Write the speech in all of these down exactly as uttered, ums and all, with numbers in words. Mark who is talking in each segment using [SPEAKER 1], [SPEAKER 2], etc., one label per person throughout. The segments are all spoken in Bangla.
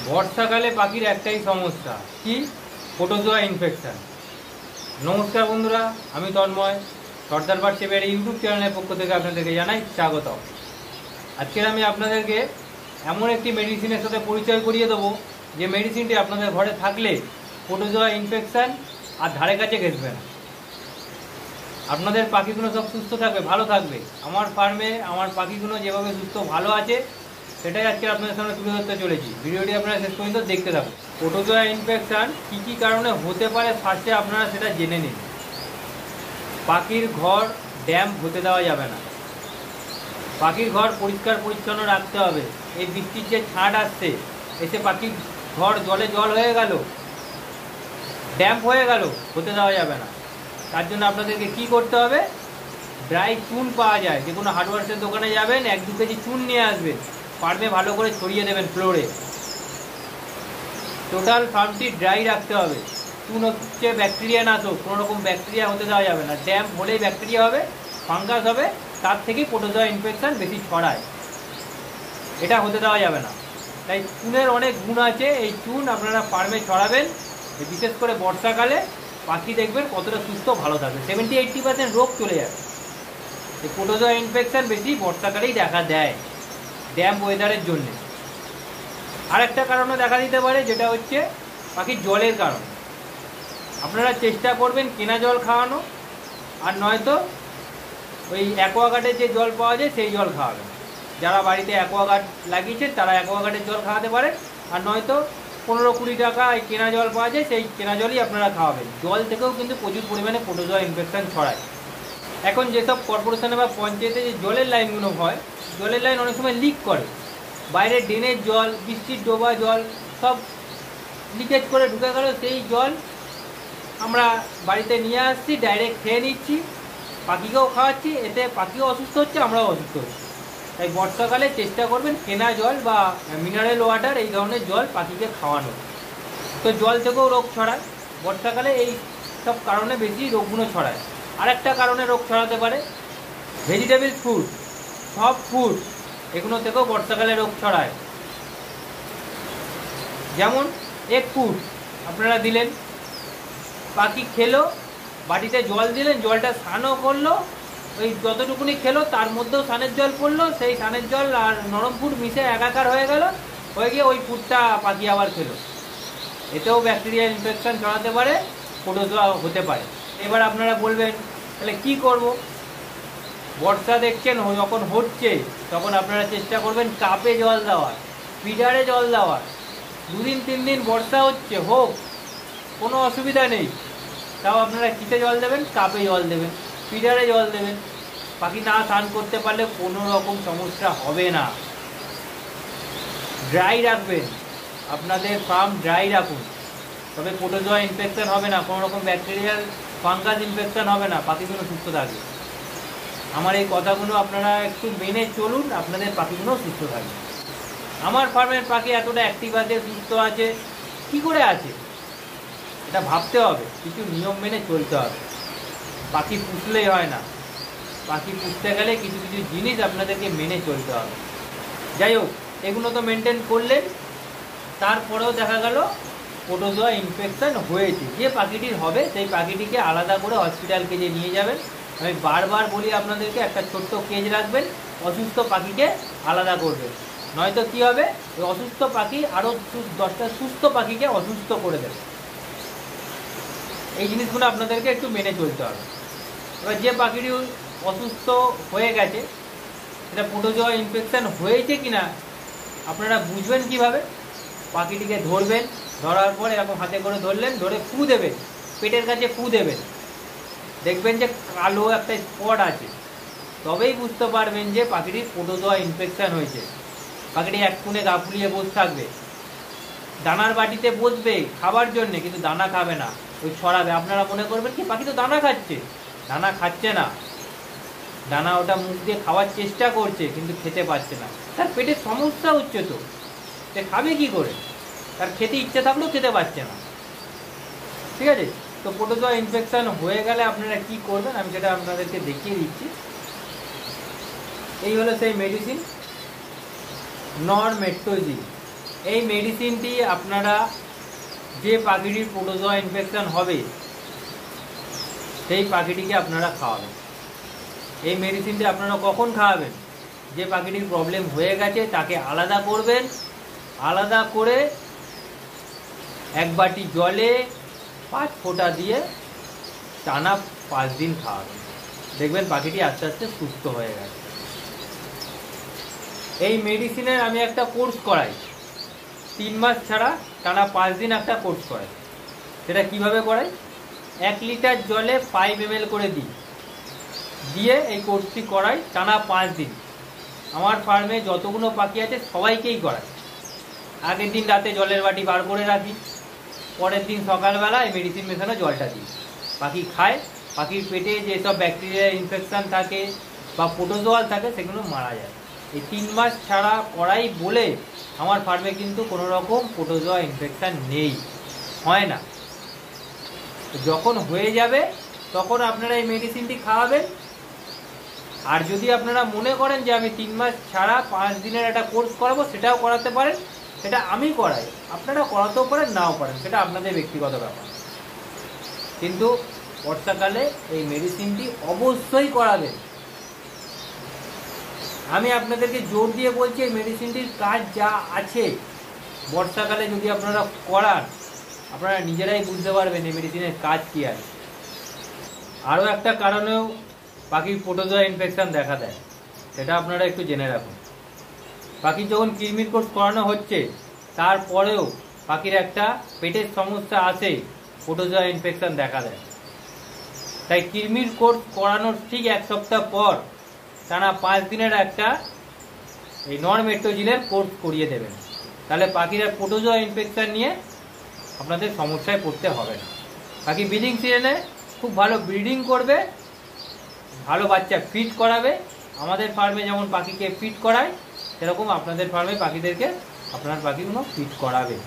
[SPEAKER 1] বর্ষাকালে পাখির একটাই সমস্যা, কি? Protozoa infection. নমস্কার বন্ধুরা, আমি তন্ময়, সর্দার বার্ড সেভের ইউটিউব চ্যানেলের পক্ষ থেকে আপনাদেরকে জানাই স্বাগত। আজকের আমি আপনাদেরকে এমন একটি মেডিসিনের সাথে পরিচয় করিয়ে দেবো যে মেডিসিনটি আপনাদের ঘরে থাকলে প্রোটোজোয়া ইনফেকশন আর ধারে কাছে ঘেঁষবে না। আপনাদের পাখিগুলো সব সুস্থ থাকবে, ভালো থাকবে। আমার ফার্মে আমার পাখিগুলো যেভাবে সুস্থ ভালো আছে সেটাই আজকে আপনাদের সামনে তুলে ধরতে চলেছি। ভিডিওটি আপনারা শেষ পর্যন্ত দেখতে থাকুন। প্রোটোজোয়া ইনফেকশন কী কী কারণে হতে পারে ফার্স্টে আপনারা সেটা জেনে নিন। পাখির ঘর ড্যাম্প হতে দেওয়া যাবে না। পাখির ঘর পরিষ্কার পরিচ্ছন্ন রাখতে হবে। এই বৃষ্টির যে ছাঁট আসছে, এসে পাখির ঘর জলে জল হয়ে গেল, ড্যাম্প হয়ে গেল, হতে দেওয়া যাবে না। তার জন্য আপনাদেরকে কি করতে হবে? ড্রাই চুন পাওয়া যায়, যে কোনো হার্ডওয়্যার্সের দোকানে যাবেন, এক দু কেজি চুন নিয়ে আসবেন, ফার্মে ভালো করে ছড়িয়ে দেবেন ফ্লোরে। টোটাল ফার্মটি ড্রাই রাখতে হবে। চুন হচ্ছে ব্যাকটেরিয়া নাশক, কোনো রকম ব্যাকটেরিয়া হতে দেওয়া যাবে না। ড্যাম্প হলেই ব্যাকটেরিয়া হবে, ফাঙ্গাস হবে, তার থেকেই প্রোটোজোয়া ইনফেকশন বেশি ছড়ায়। এটা হতে দেওয়া যাবে না। তাই চুনের অনেক গুণ আছে। এই চুন আপনারা ফার্মে ছড়াবেন, বিশেষ করে বর্ষাকালে পাখি দেখবেন কতটা সুস্থ ভালো থাকবে। সেভেন্টি এইটটি পার্সেন্ট রোগ চলে যাবে। এই প্রোটোজোয়া ইনফেকশন বেশি বর্ষাকালেই দেখা দেয়, ড্যাম্প ওয়েদারের জন্যে। আর একটা কারণে দেখা দিতে পারে, যেটা হচ্ছে পাখির জলের কারণ। আপনারা চেষ্টা করবেন কেনা জল খাওয়ানো, আর নয়তো ওই অ্যাকোয়াগার্ডের যে জল পাওয়া যায় সেই জল খাওয়াবেন। যারা বাড়িতে অ্যাকোয়াগার্ড লাগিয়েছেন তারা অ্যাকোয়াগার্ডের জল খাওয়াতে পারেন, আর নয়তো পনেরো কুড়ি টাকা এই কেনা জল পাওয়া যায়, সেই কেনা জলই আপনারা খাওয়াবেন। জল থেকেও কিন্তু প্রচুর পরিমাণে প্রোটোজোয়া ইনফেকশন ছড়ায়। এখন যেসব কর্পোরেশনে বা পঞ্চায়েতে যে জলের লাইনগুলো হয়, জলের লাইন অনেক সময় লিক করে। বাইরে ড্রেনের জল, বৃষ্টির ডোবা জল সব লিকেজ করে ঢুকে গেল, সেই জল আমরা বাড়িতে নিয়ে আসছি, ডাইরেক্ট খেয়ে নিচ্ছি, পাখিকেও খাওয়াচ্ছি, এতে পাখিও অসুস্থ হচ্ছে, আমরাও অসুস্থ হচ্ছি। তাই বর্ষাকালে চেষ্টা করবেন কেনা জল বা মিনারেল ওয়াটার এই ধরনের জল পাখিকে খাওয়ানো। তো জল থেকেও রোগ ছড়ায় বর্ষাকালে, এই সব কারণে বেশি রোগগুলো ছড়ায়। আর একটা কারণে রোগ ছড়াতে পারে ভেজিটেবল ফুড, সব ফুড, এগুলো থেকেও বর্ষাকালে রোগ ছড়ায়। যেমন এক ফুড আপনারা দিলেন, পাখি খেলো, বাটিতে জল দিলেন, জলটা স্নানও করলো, ওই যতটুকুনি খেলো তার মধ্যেও স্নানের জল পড়লো, সেই স্নানের জল আর নরম ফুড মিশে একাকার হয়ে গেল, হয়ে গিয়ে ওই ফুডটা পাখি আবার খেলো। এতেও ব্যাকটেরিয়া ইনফেকশন ছড়াতে পারে, প্রোটোজোয়া হতে পারে। এবার আপনারা বলবেন তাহলে কি করব? বর্ষা দেখছেন যখন হচ্ছে, তখন আপনারা চেষ্টা করবেন কাপে জল দেওয়ার, ফিডারে জল দেওয়ার। দুদিন তিন দিন বর্ষা হচ্ছে, হোক, কোনো অসুবিধা নেই, তাও আপনারা কিসে জল দেবেন? কাপে জল দেবেন, ফিডারে জল দেবেন। পাখি না স্নান করতে পারলে কোনো রকম সমস্যা হবে না। ড্রাই রাখবেন, আপনাদের ফার্ম ড্রাই রাখুন, তবে প্রোটোজোয়া ইনফেকশন হবে না, কোনো রকম ব্যাকটেরিয়াল ফাঙ্গাস ইনফেকশন হবে না, পাখিগুলো সুস্থ থাকবে। আমার এই কথাগুলো আপনারা একটু মেনে চলুন, আপনাদের পাখিগুলো সুস্থ থাকবে। আমার ফার্মের পাখি এতটা অ্যাক্টিভ আছে, সুস্থ আছে, কী করে আছে এটা ভাবতে হবে, কিছু নিয়ম মেনে চলতে হবে। পাখি পুষলেই হয় না, পাখি পুষতে গেলে কিছু কিছু জিনিস আপনাদেরকে মেনে চলতে হবে। যাই হোক, এগুলো তো মেনটেন করলেন, তারপরেও দেখা গেল প্রোটোজোয়া ইনফেকশন হয়েছে। যে পাখিটির হবে সেই পাখিটিকে আলাদা করে হসপিটাল কেজে নিয়ে যাবেন। আমি বারবার বলি আপনাদেরকে, একটা ছোট্ট কেজ রাখবেন, অসুস্থ পাখিকে আলাদা করবেন, নয়তো কী হবে, ওই অসুস্থ পাখি আরও দশটা সুস্থ পাখিকে অসুস্থ করে দেবে। এই জিনিসগুলো আপনাদেরকে একটু মেনে চলতে হবে। এবার যে পাখিটি অসুস্থ হয়ে গেছে, সেটা প্রোটোজোয়া ইনফেকশন হয়েছে কিনা আপনারা বুঝবেন কিভাবে? পাখিটিকে ধরবেন, ধরার পর এরকম হাতে করে ধরলেন, ধরে ফু দেবেন, পেটের কাছে ফু দেবেন, দেখবেন যে কালো একটা স্পট আছে, তবেই বুঝতে পারবেন যে পাখিটির প্রোটোজোয়া ইনফেকশন হয়েছে। পাখিটি এক কোণে গা ফুলিয়ে বসে থাকবে, দানার বাটিতে বসবে খাবার জন্যে, কিন্তু দানা খাবে না, ওই ছড়াবে। আপনারা মনে করবেন কি পাখি তো দানা খাচ্ছে, দানা খাচ্ছে না, দানা ওটা মুখ দিয়ে খাওয়ার চেষ্টা করছে কিন্তু খেতে পারছে না, তার পেটের সমস্যা হচ্ছে, তো সে খাবে কি করে? তার খেতে ইচ্ছে থাকলেও খেতে পারছে না। ঠিক আছে, তো প্রোটোজোয়া ইনফেকশন হয়ে গেলে আপনারা কি করবেন আমি সেটা আপনাদেরকে দেখিয়ে দিচ্ছি। এই হলো সেই মেডিসিন নরমেট্রোজিল। এই মেডিসিনটি আপনারা যে পাখিটির প্রোটোজোয়া ইনফেকশন হবে সেই পাখিটিকে আপনারা খাওয়াবেন। এই মেডিসিনটি আপনারা কখন খাওয়াবেন? যে পাখিটির প্রবলেম হয়ে গেছে তাকে আলাদা করবেন, আলাদা করে এক বাটি জলে পাঁচ ফোঁটা দিয়ে টানা পাঁচ দিন খাওয়াবেন। দেখবেন পাখিটি আস্তে আস্তে সুস্থ হয়ে গেছে। এই মেডিসিনের আমি একটা কোর্স করাই, তিন মাস ছাড়া টানা পাঁচ দিন একটা কোর্স করাই। সেটা কিভাবে করাই? এক লিটার জলে ফাইভ এম এল করে দিই, দিয়ে এই কোর্সটি করাই টানা পাঁচ দিন। আমার ফার্মে যতগুলো পাখি আছে সবাইকেই করাই। আগের দিন রাতে জলের বাটি বার করে রাখি, পরের দিন সকালবেলা এই মেডিসিন মেশানো জলটা দিই। পাখি খায়, পাখির পেটে যেসব ব্যাকটেরিয়া ইনফেকশান থাকে বা প্রোটোজোয়াল থাকে সেগুলো মারা যায়। এই তিন মাস ছাড়া করাই বলে আমার ফার্মে কিন্তু কোনো রকম প্রোটোজোয়া ইনফেকশান নেই, হয় না। যখন হয়ে যাবে তখন আপনারা এই মেডিসিনটি খাওয়াবেন। আর যদি আপনারা মনে করেন যে আমি তিন মাস ছাড়া পাঁচ দিনের একটা কোর্স করাবো, সেটাও করাতে পারেন। সেটা আমি করাই, আপনারা করাতেও পারেন, নাও পারেন, সেটা আপনাদের ব্যক্তিগত ব্যাপার। কিন্তু বর্ষাকালে এই মেডিসিনটি অবশ্যই করাবেন। আমি আপনাদেরকে জোর দিয়ে বলছি, এই মেডিসিনটির কাজ যা আছে বর্ষাকালে যদি আপনারা করান, আপনারা নিজেরাই বুঝতে পারবেন এই মেডিসিনের কাজ কী আছে। আরও একটা কারণেও পাখির প্রোটোজোয়া ইনফেকশন দেখা দেয়, সেটা আপনারা একটু জেনে রাখুন। পাখির যখন কৃমির কোর্স করানো হচ্ছে তারপরেও পাখির একটা পেটের সমস্যা আছে, প্রোটোজোয়া ইনফেকশন দেখা দেয়। তাই কৃমির কোর্স করানোর ঠিক এক সপ্তাহ পর টানা পাঁচ দিনের একটা এই নরমেট্রোজিলের কোর্স করিয়ে দেবেন। তাহলে পাখিরা প্রোটোজোয়া ইনফেকশন নিয়ে আপনাদের সমস্যায় পড়তে হবে না। পাখি ব্রিডিং সিজনে খুব ভালো ব্রিডিং করবে, ভালো বাচ্চা ফিট করাবে। আমাদের ফার্মে যেমন পাখিকে ফিট করায়, সেরকম আপনাদের ফার্মে পাখিদেরকে আপনার পাখিগুলো ফিট করাবে।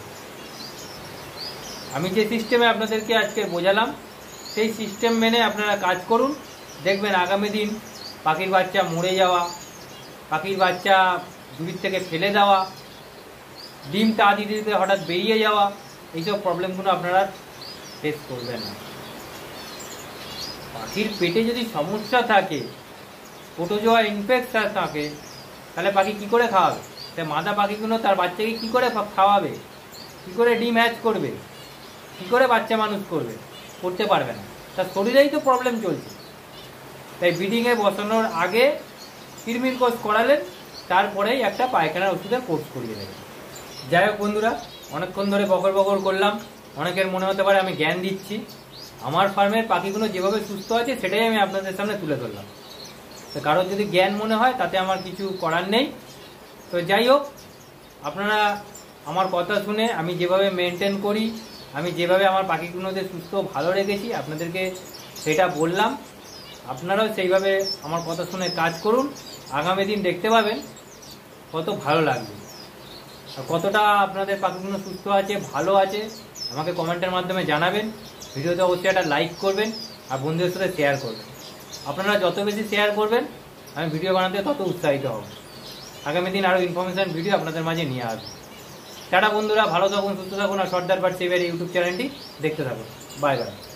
[SPEAKER 1] আমি যে সিস্টেমে আপনাদেরকে আজকে বোঝালাম সেই সিস্টেম মেনে আপনারা কাজ করুন। দেখবেন আগামী দিন পাখির বাচ্চা মরে যাওয়া, পাখির বাচ্চা দূরের থেকে ফেলে দেওয়া, ডিম তা দিতে দিতে হঠাৎ বেরিয়ে যাওয়া, এইসব প্রবলেমগুলো আপনারা ফেস করবেন না। পাখির পেটে যদি সমস্যা থাকে, প্রোটোজোয়া ইনফেকশন থাকে, তাহলে পাখি কি করে খাওয়াবে? তাই মাদা পাখিগুলো তার বাচ্চাকে কি করে খাওয়াবে? কি করে ডিম হ্যাচ করবে? কি করে বাচ্চা মানুষ করবে? করতে পারবে না, তার শরীরেই তো প্রবলেম চলছে। তাই ব্রিডিংয়ে বসানোর আগে কৃমির কোর্স করালেন, তারপরেই একটা পায়খানার ওষুধের কোর্স করিয়ে দেবেন। যাই হোক বন্ধুরা, অনেকক্ষণ ধরে বকর বকর করলাম। অনেকের মনে হতে পারে আমি জ্ঞান দিচ্ছি। আমার ফার্মের পাখিগুলো যেভাবে সুস্থ আছে সেটাই আমি আপনাদের সামনে তুলে ধরলাম। তো কারোর যদি জ্ঞান মনে হয় তাতে আমার কিছু করার নেই। তো যাই হোক, আপনারা আমার কথা শুনে আমি যেভাবে মেনটেন করি, আমি যেভাবে আমার পাখিগুলোদের সুস্থ ভালো রেখেছি আপনাদেরকে সেটা বললাম। আপনারাও সেইভাবে আমার কথা শুনে কাজ করুন। আগামী দিন দেখতে পাবেন কত ভালো লাগবে, আর কতটা আপনাদের পাখিগুলো সুস্থ আছে, ভালো আছে, আমাকে কমেন্টের মাধ্যমে জানাবেন। ভিডিওতে অবশ্যই একটা লাইক করবেন আর বন্ধুদের সাথে শেয়ার করবেন। আপনারা যত বেশি শেয়ার করবেন আমি ভিডিও বানাতে তত উৎসাহিত হব। আগামী দিন আরও ইনফরমেশান ভিডিও আপনাদের মাঝে নিয়ে আসবো। টাটা বন্ধুরা, ভালো থাকুন, সুস্থ থাকুন, আর সর্দার বার্ড সেভিয়ার ইউটিউব চ্যানেলটি দেখতে থাকুন। Bye by.